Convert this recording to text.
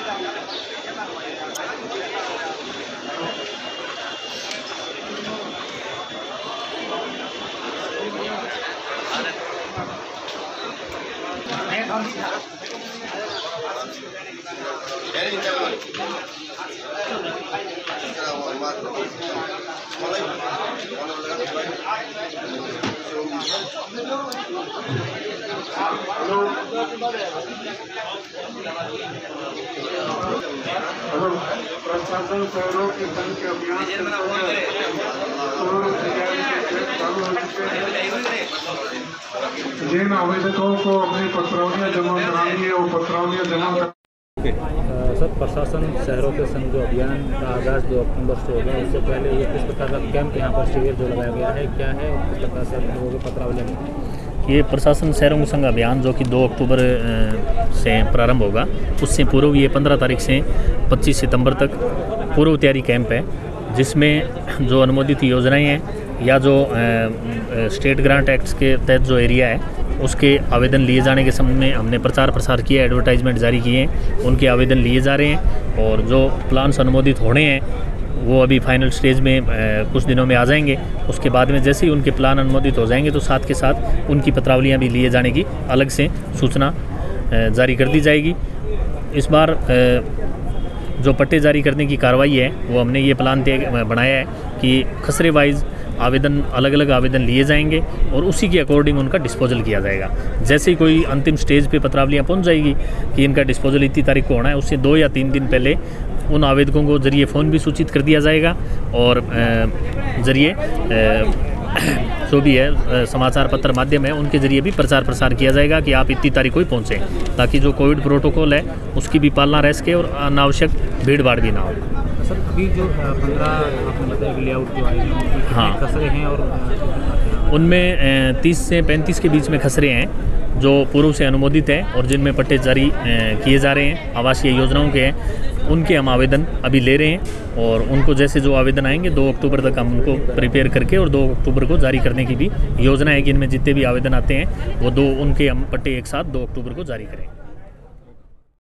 प्रशासन शहरों के संघ के अभियान जिन आवेदकों को अपनी पत्रावलियाँ जमा करानी है वो पत्रावलियाँ जमा कर। सर, प्रशासन शहरों के संघ जो अभियान का आगाज़ 2 अक्टूबर से होगा, उससे पहले ये किस प्रकार का कैंप यहाँ पर शिविर जो लगाया गया है, क्या है और किस प्रकार से लोगों को पत्रावलियाँ? ये प्रशासन शहरों के संघ अभियान जो कि 2 अक्टूबर से प्रारंभ होगा, उससे पूर्व ये 15 तारीख से 25 सितंबर तक पूर्व तैयारी कैंप है, जिसमें जो अनुमोदित योजनाएं हैं या जो स्टेट ग्रांट एक्ट के तहत जो एरिया है उसके आवेदन लिए जाने के संबंध में हमने प्रचार प्रसार किया, एडवर्टाइजमेंट जारी किए हैं, उनके आवेदन लिए जा रहे हैं और जो प्लान्स अनुमोदित होने हैं वो अभी फाइनल स्टेज में कुछ दिनों में आ जाएंगे। उसके बाद में जैसे ही उनके प्लान अनुमोदित हो जाएंगे तो साथ के साथ उनकी पत्रावलियाँ भी लिए जाने की अलग से सूचना जारी कर दी जाएगी। इस बार जो पट्टे जारी करने की कार्रवाई है वो हमने ये प्लान बनाया है कि खसरे वाइज आवेदन अलग अलग आवेदन लिए जाएंगे और उसी के अकॉर्डिंग उनका डिस्पोजल किया जाएगा। जैसे ही कोई अंतिम स्टेज पे पत्रावलियाँ पहुंच जाएगी कि इनका डिस्पोजल इतनी तारीख को होना है, उससे 2 या 3 दिन पहले उन आवेदकों को जरिए फ़ोन भी सूचित कर दिया जाएगा और जरिए जो भी है समाचार पत्र माध्यम है उनके ज़रिए भी प्रचार प्रसार किया जाएगा कि आप इतनी तारीख को ही पहुँचें, ताकि जो कोविड प्रोटोकॉल है उसकी भी पालना रह सके और अनावश्यक भीड़ भाड़ भी ना हो। सर, अभी जो 15 आपने बताया कि लेआउट जो आएगी, हाँ, खसरे हैं और उनमें 30 से 35 के बीच में खसरे हैं जो पूर्व से अनुमोदित हैं और जिनमें पट्टे जारी किए जा रहे हैं, आवासीय योजनाओं के हैं, उनके हम आवेदन अभी ले रहे हैं और उनको जैसे जो आवेदन आएंगे 2 अक्टूबर तक हम उनको प्रिपेयर करके और 2 अक्टूबर को जारी करने की भी योजना है कि इनमें जितने भी आवेदन आते हैं वो उनके हम पट्टे एक साथ 2 अक्टूबर को जारी करें।